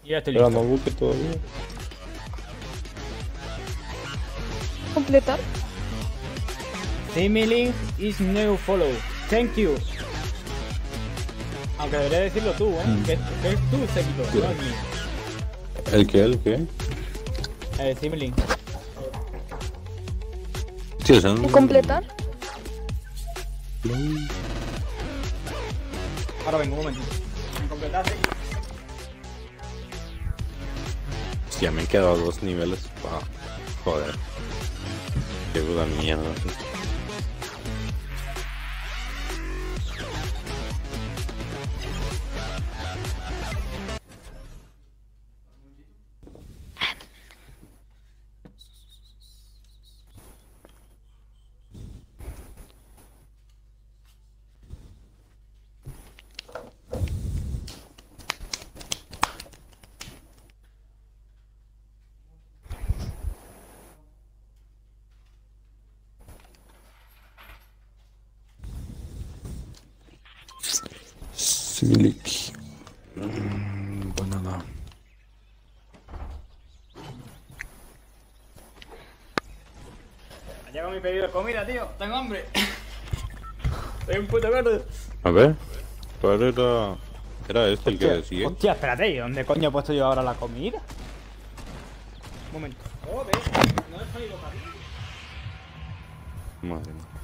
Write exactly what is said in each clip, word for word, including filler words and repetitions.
Y ya estoy Pero listo. no busque todavía. ¿Completar? Similink is new follow. Thank you. Aunque debería decirlo tú, ¿eh? Mm. Que, que es tu seguidor, no es mío. ¿El qué? ¿El qué? Eh, Similink. Sí, o sea, no- ¿Completar? Ahora vengo, un momentito. Completar, sí. Hostia, me han quedado dos niveles. Pa... Joder. Qué puta mierda. Similic. Mm, banana. Ha llegado mi pedido de comida, tío. Tengo hambre. Soy un puto gordo. A ver. ¿Cuál era? ¿Era este el que Hostia, decía? hostia, espérate. ¿Y dónde coño he puesto yo ahora la comida? Un momento. Joder, no he salido para ti. Madre mía.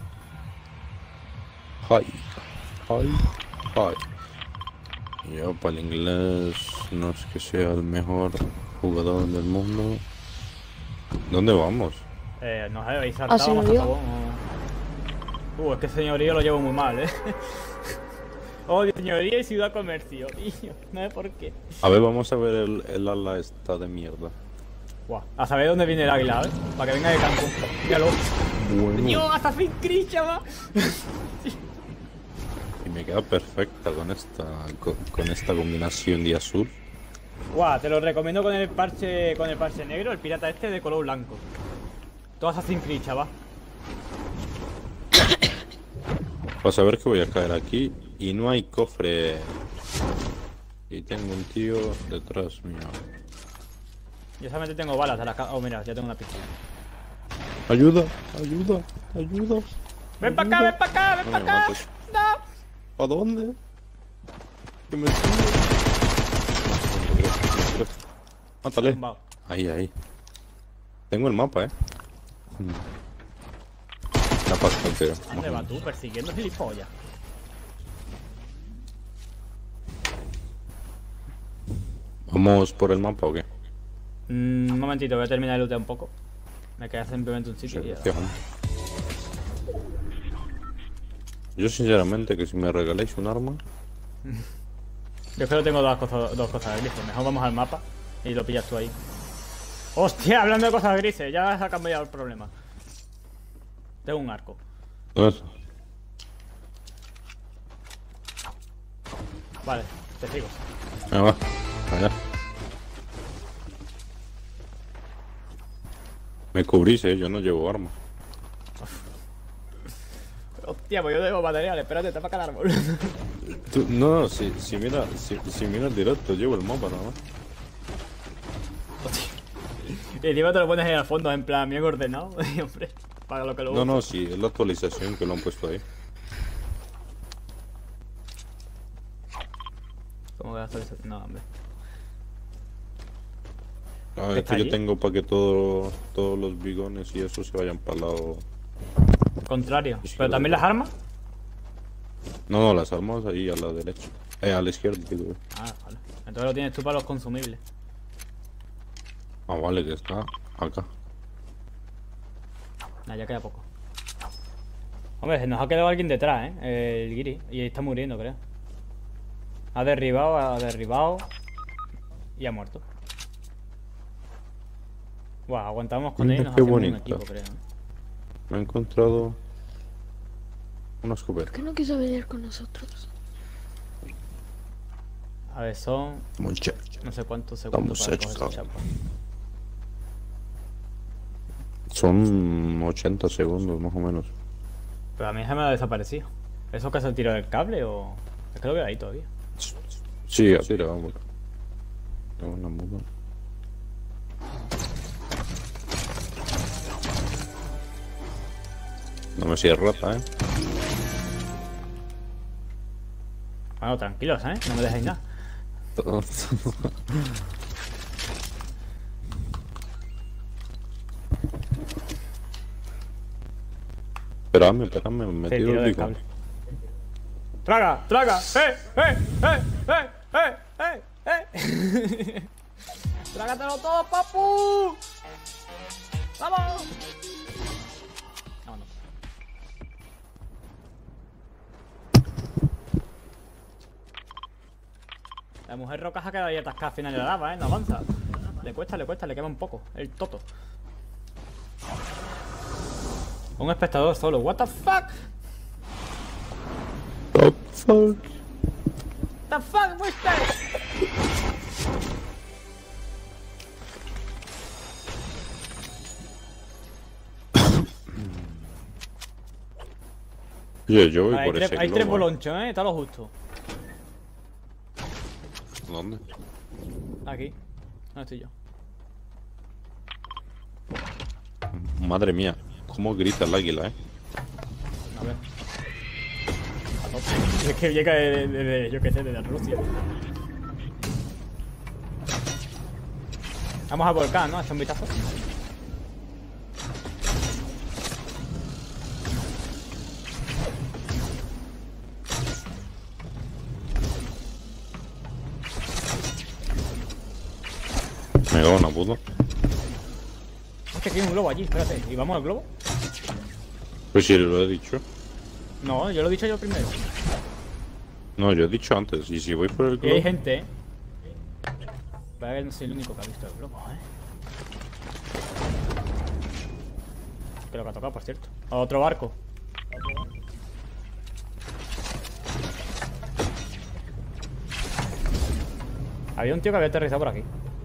Hi. Hi. Hi. Yo para el inglés no es que sea el mejor jugador del mundo. ¿Dónde vamos? Eh, no sé, habéis saltado ¿Ah, más a señorío? jabón, o- Uh, es que señorío lo llevo muy mal, eh. Odio señoría y ciudad comercio, tío. No sé por qué. A ver, vamos a ver el, el ala esta de mierda. Guau, a saber dónde viene el águila, ¿eh? Para que venga de Cancún. Míralo. Bueno. Dios, Assassin's Creed, chaval. Y me queda perfecta con esta con, con esta combinación de azul. Guau, te lo recomiendo con el parche con el parche negro, el pirata este de color blanco. Todo Assassin's Creed, chaval. Vas a ver que voy a caer aquí y no hay cofre. Y tengo un tío detrás mío. Yo solamente tengo balas de la ca... Oh, mira, ya tengo una pistola. Ayuda, ayuda, ayuda. ¡Ven para acá, ven para acá, ven No para me acá! mates. ¡No! ¿A dónde? Que me sigue. Mátale. Tumbado. Ahí, ahí. Tengo el mapa, eh. La pasta entera. ¿Dónde vas tú? Persiguiendo gilipollas. ¿Vamos por el mapa o qué? Mm, un momentito, voy a terminar de lootear un poco. Me queda simplemente un sitio y ya. Selección. Yo sinceramente que si me regaláis un arma. Yo creo que tengo dos cosas, dos cosas grises. Mejor vamos al mapa y lo pillas tú ahí. ¡Hostia! Hablando de cosas grises, ya se ha cambiado el problema. Tengo un arco. ¿Dónde está? Vale, te sigo. Venga, va. Allá. Me cubrís, eh. Yo no llevo arma. Hostia, pues yo tengo materiales. Espérate, tapa cada árbol. Tú- no, no, si, si mira, si, si miras directo, llevo el mapa nada más. Y encima te lo pones ahí al fondo, en plan, bien ordenado. Y, hombre, para lo que lo No, uso. no, sí, es la actualización que lo han puesto ahí. ¿Cómo que actualiza? No, hombre. Ah, ¿Qué es está que yo allí? tengo para que todo, todos los bigones y eso se vayan para el lado. Contrario. Sí, ¿Pero lo también veo. las armas? No, no, las armas ahí a la derecha. Eh, a la izquierda, digo. Ah, vale. Entonces lo tienes tú para los consumibles. Ah, vale, que está acá. Nah, ya queda poco. Hombre, nos ha quedado alguien detrás, ¿eh? El Giri. Y está muriendo, creo. Ha derribado, ha derribado. Y ha muerto. Guau, aguantamos con Mira él y nos qué hacemos un bonito. equipo, creo. Me he encontrado una escopeta. ¿Por qué no quiso venir con nosotros? A ver, son Muchacho. no sé cuántos segundos Estamos para coger hechos, esa chapa. Son ochenta segundos más o menos. Pero a mí se me ha desaparecido. ¿Eso que se tiró del cable o...? Es que lo veo ahí todavía. Sí, así le vamos. Tengo una muda. No me sigue rata, eh. Bueno, tranquilos, eh. No me dejéis nada. Esperadme, esperadme, me Sí, tiro tiro el del pico. cable. ¡Traga! ¡Traga! ¡Eh! ¡Eh! ¡Eh! ¡Eh! ¡Eh! ¡Eh! ¡Eh! ¡Trágatelo todo, papu! ¡Vamos! Vámonos. La mujer roca se ha quedado ahí atascada al final de la lava, ¿eh? No avanza. Le cuesta, le cuesta, le quema un poco. El toto. Un espectador solo. What the fuck? Oh, fuck. The fuck, muiste. Oye, yo voy Hay, por tres, ese hay tres globo, eh. bolonchos, ¿eh? Está lo justo. ¿Dónde? Aquí. ¿Dónde estoy yo? Madre mía, cómo grita el águila, eh. A ver. A tope. Es que llega de, de, de- yo qué sé, de Rusia. Vamos al volcán, ¿no? A echar un vistazo. Me cago en la puta. Es que aquí hay un globo allí, espérate. ¿Y vamos al globo? Pues si lo he dicho. No, yo lo he dicho yo primero. No, yo he dicho antes. Y si voy por el Y hay globo. gente, ¿eh? Vaya que no soy el único que ha visto el globo, ¿eh? Que lo que ha tocado, por cierto. Otro barco. Había un tío que había aterrizado por aquí.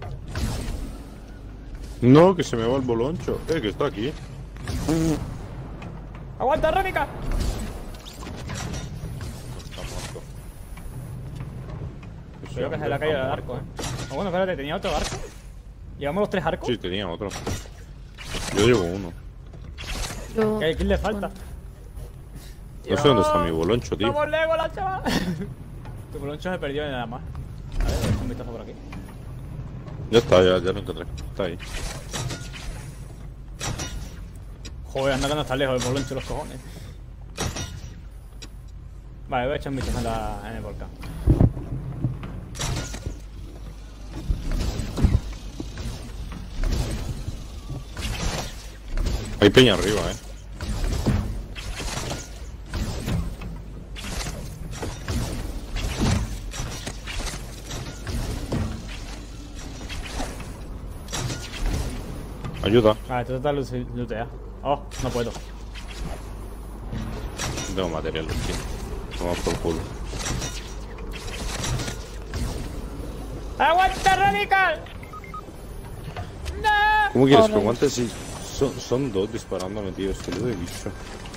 No, que se me va el boloncho. Eh, que está aquí. ¡Aguanta, Rémica! Está muerto. Ese Creo que se hombre le ha caído está el arco, ¿eh? muerto. Oh, bueno, espérate, ¿tenía otro arco? ¿Llevamos los tres arcos? Sí, tenía otro. Yo llevo uno. Yo... ¿Qué, ¿Quién le falta? No sé dónde está mi boloncho, tío. ¡Vamos, Legolas, chaval! Tu boloncho se perdió en nada más. A ver, voy a echar un vistazo por aquí. Ya está, ya, ya lo encontré. Está ahí. Joder, anda que no está lejos el boloncho, los cojones. Vale, voy a echar un vistazo en, la, en el volcán. Hay peña arriba, eh. Ayuda. Vale, tú te estás looteado. Oh, no puedo. No tengo material aquí. Vamos por culo. ¡Aguanta, Radical! ¡No! ¿Cómo quieres Oh, que no. aguante si son, son dos disparándome, tío? Es que lo he dicho.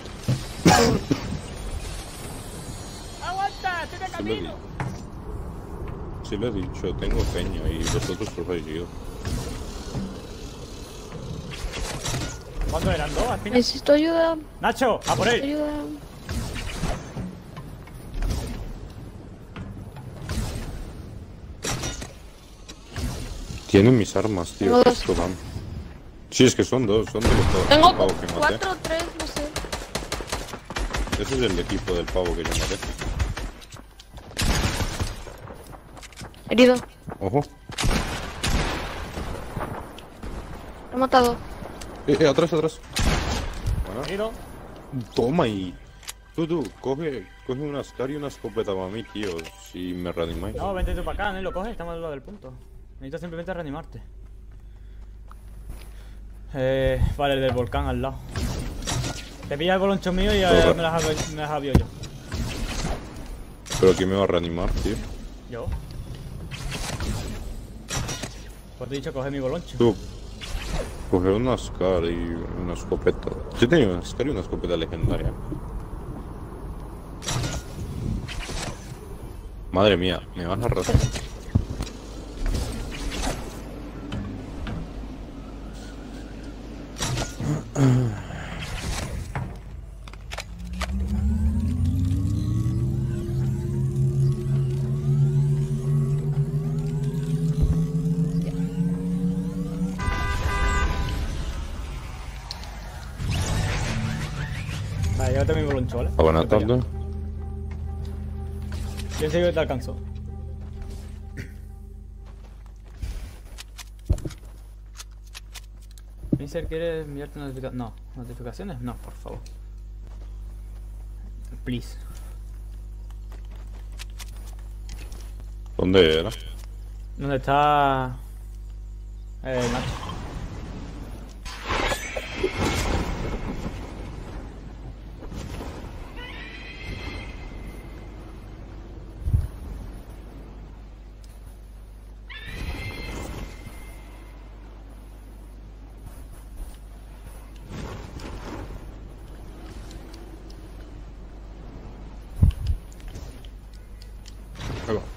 ¡Aguanta! ¡Estoy de Sí lo he camino! dicho. Sí lo he dicho, tengo peño y vosotros os habéis ido. ¿Cuántos eran? ¿Dos al final? Necesito ayuda. ¡Nacho! ¡A por él! Ayuda. Tienen mis armas, tío. Tengo ¿Qué dos. esto dan? Sí, es que son dos, son de los dos Tengo pavos que maté. cuatro, tres, no sé. Ese es el equipo del pavo que yo maté. Herido. Ojo. Lo he matado. Eh, eh, atrás, atrás. Bueno, Herido. toma y... Tú, tú, coge, coge una Scar y una escopeta para mí, tío. Si me reanimáis. No, vente tú para acá, ¿no? Y lo coges, estamos al lado del punto. Necesito simplemente reanimarte. Eh, vale, el del volcán al lado. Te pilla el boloncho mío y eh, me las me las avio yo. Pero ¿quién me va a reanimar, tío? ¿Yo? Pues te he dicho, coge mi boloncho. Tú, coge una Scar y una escopeta. Yo tenía una Scar y una escopeta legendaria. Madre mía, me vas a arrastrar. Llévate mi boloncho, ¿vale? Buenas Vete allá. tardes. Yo enseguida que te alcanzo. Mister, ¿quieres enviarte notificaciones? No, notificaciones, no, por favor. Please. ¿Dónde era? ¿Dónde está eh, Nacho? Ahí va.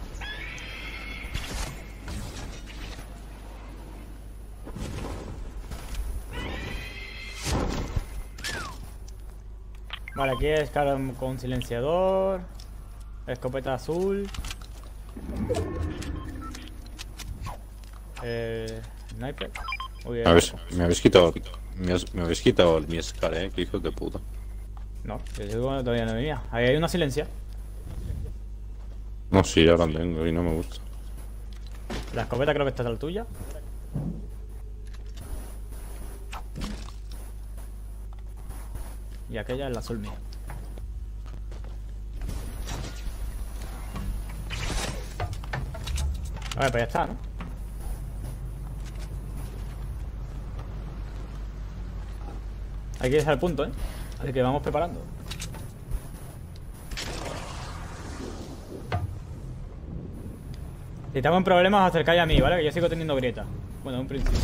Vale, aquí es cara con silenciador. Escopeta azul. Eh, sniper. Uy, Me habéis, me habéis quitado. Me, has- me habéis quitado el mi Scar, eh. Que hijos de puta. no, yo digo que todavía no venía. Ahí hay una silencia. No, sí, ahora tengo y no me gusta. La escopeta creo que esta es la tuya. Y aquella es la azul mía. Vale, pues ya está, ¿no? Hay que ir al punto, ¿eh? Así que vamos preparando. Si estamos en problemas, os acercáis a mí, ¿vale? Que yo sigo teniendo grieta. Bueno, en un principio.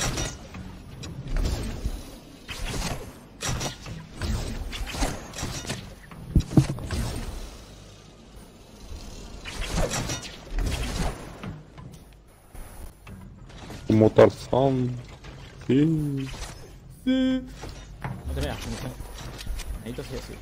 Como Tarzán. Sí. Sí. No te veas, munición. Necesito sí o sí.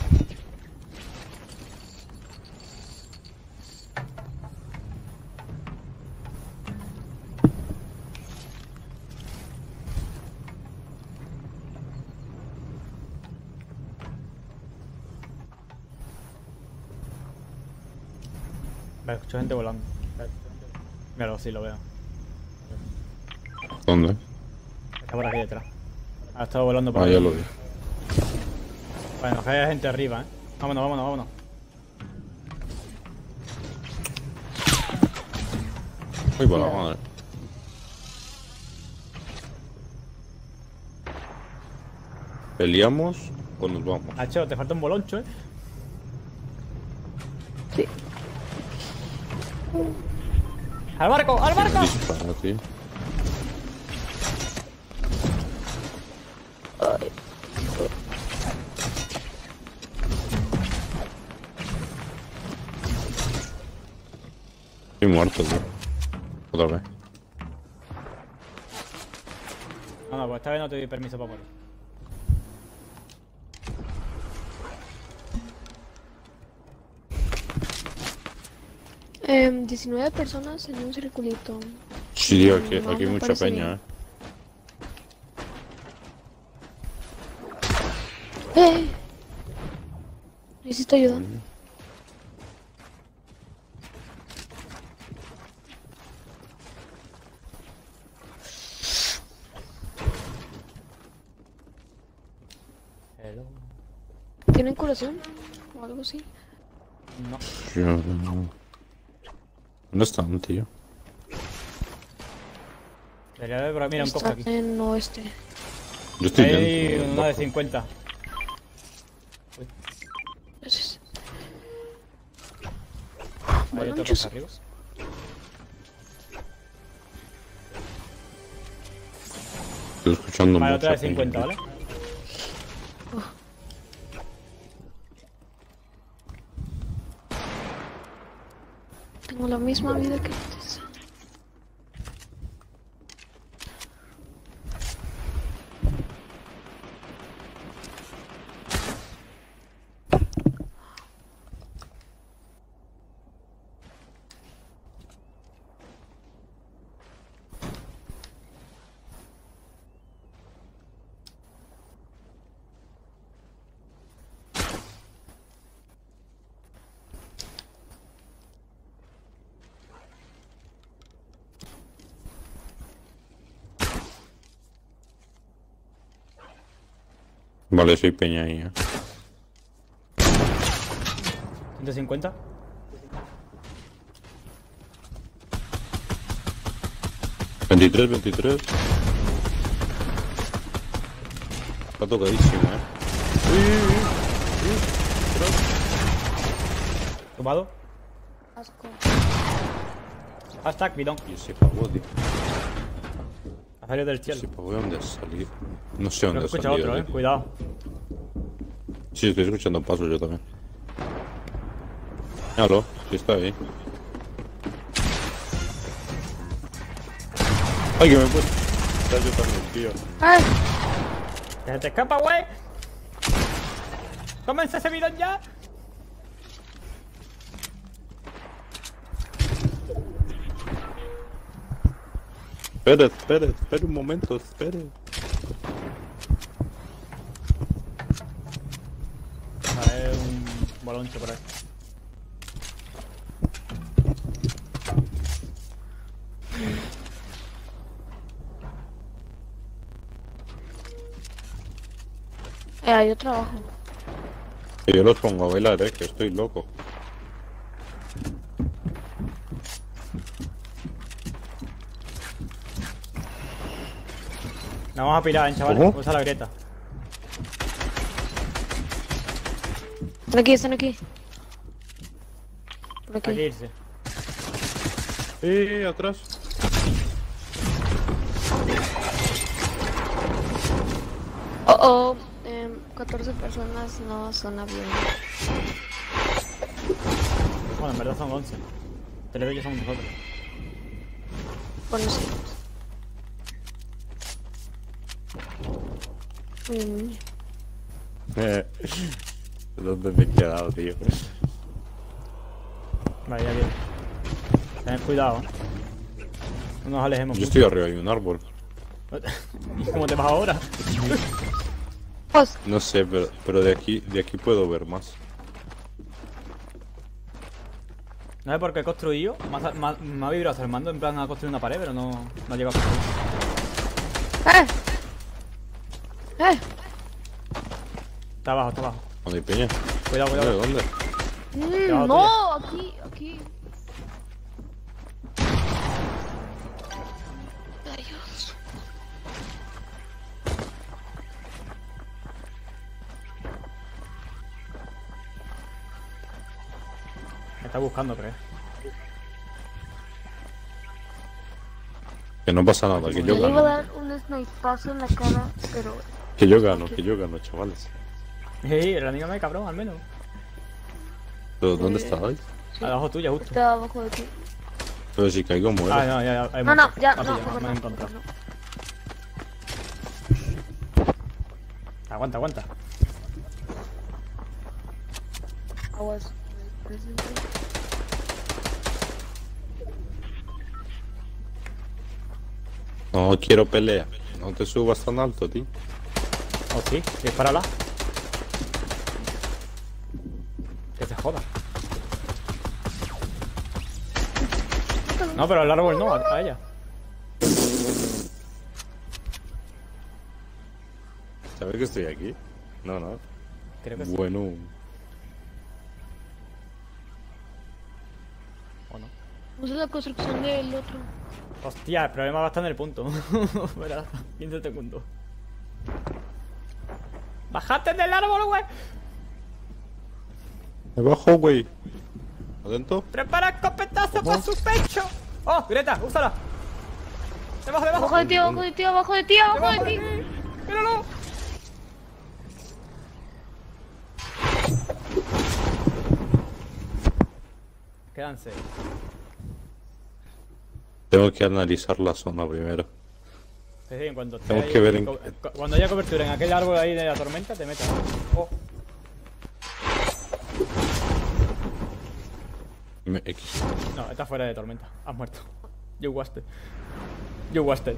Vale, escucho gente volando. Míralo, sí, lo veo. ¿Dónde? Está por aquí detrás. Ha estado volando por Ah, ahí. ya lo vi. Bueno, que haya gente arriba, ¿eh? Vámonos, vámonos, vámonos. Uy, por la madre. ¿Peleamos o nos vamos? Hacho, te falta un boloncho, ¿eh? Sí. ¡Al barco! ¡Al barco! Dispara, tío. Ay. Estoy muerto, tío. Otra vez. No, no, pues esta vez no te doy permiso para morir. Em, diecinueve personas en un circulito. Sí, tío, aquí, No, aquí hay me mucha parece peña, bien. ¡Eh! Necesito ayuda. eh. Hello. ¿Tienen curación? O algo así. No. Yo no. ¿Dónde están, tío? Debería haber por ahí. Mira, un cofre Está aquí. en oeste. Yo estoy Hay dentro. una de loco. cincuenta. Gracias. Hay Bueno, otro muchos- cofre arriba. Estoy escuchando Vale, mucha otra de peña, cincuenta, tío. ¿vale? Tengo la misma vida que antes. Vale, soy peña ahí, eh. ciento cincuenta. veintitrés, veintitrés. Está tocadísimo, eh. Tumbado. Asco. Hashtag bidón. Y ese pavo, tío. Ha salido del cielo. Ese pavo, ¿de dónde ha salido? No sé Creo dónde que ha escucha salido. otro, eh. tío. Cuidado. Sí, estoy escuchando pasos yo también. Míralo, sí está ahí. Ay, que me puedo. Está yo también, tío. ¡Ay! ¡Que se te escapa, güey! ¡Cómense ese bidón ya! Espere, espere, espere un momento, espere. Vale, un boloncho por ahí. Eh, yo trabajo. Que yo los pongo a bailar, eh, que estoy loco. Nos vamos a pirar, ¿eh, chavales? ¿Cómo? Usa la grieta. Están aquí, están aquí. Por Hay que aquí. irse. Eh, atrás. Oh, oh. em, catorce personas no son aviones. Bueno, en verdad son once. Tres de ellos somos nosotros. Bueno, sí. Mm, Eh, ¿Dónde me he quedado, tío? Vale, ya viene. Tened cuidado, ¿eh? No nos alejemos. Yo mucho. estoy arriba de un árbol. ¿Y cómo te vas ahora? Pues, No sé, pero, pero de aquí de aquí puedo ver más. No sé por qué he construido. Me ha, me ha- me ha vibrado hasta el mando en plan a construir una pared, pero no, no ha llegado a construir. ¡eh! ¡Eh! Está abajo, está abajo. ¿Dónde hay peña? Cuidado, ¿Dónde? cuidado. ¿Dónde? Mm, Debajo no, aquí, aquí. Adiós. Me está buscando, creo. Que no pasa nada, que Le yo iba a gano. dar un snipazo en la cara, pero... Que yo gano, que yo gano, chavales. Ey, reanímame, cabrón, al menos. ¿Pero dónde estáis? Sí. Abajo tuya, justo. Está abajo de ti. Pero si caigo muero. Ah, no, ya, ya. hay No, no, muerto. ya, Ah, no, pilla, mejor me he no, encontrado. mejor no. Aguanta, aguanta. Aguas. No quiero pelea. No te subas tan alto, tío. Oh, sí, dispárala. Que se joda. No, pero al árbol no, a, a ella. ¿Sabes que estoy aquí? No, no. Creo que sí. Bueno. ¿O no? No sé la construcción del otro. Hostia, el problema va a estar en el punto. Verás, quince segundos. ¡Bájate del árbol, güey! Me bajo, güey. ¿Atento? ¡Prepara escopetazo para su pecho! ¡Oh, Greta, úsala! ¡Debajo, debajo! Abajo de ti, abajo de ti, abajo de ti, abajo de ¡Debajo ti. de mí! ¡Míralo! Quedan seis. Tengo que analizar la zona primero. Sí, sí, en cuanto esté Tengo ahí- que ver en- cu- cu- Cuando haya cobertura en aquel árbol ahí de la tormenta, te metas. Oh, Me- X. no, está fuera de tormenta. Has muerto. You wasted. You wasted.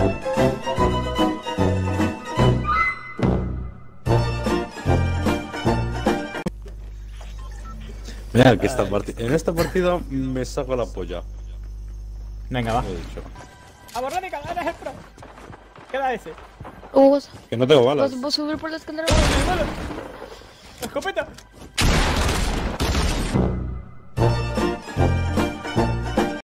Mira que esta partida. En esta partida me saco la polla. Venga, va. Lo he dicho. ¡Vamos, Radical! ¡Eres el pro! Queda ese. Hugo, Que no tengo balas. ¿vas, vas a subir por la escalera? ¡La escopeta!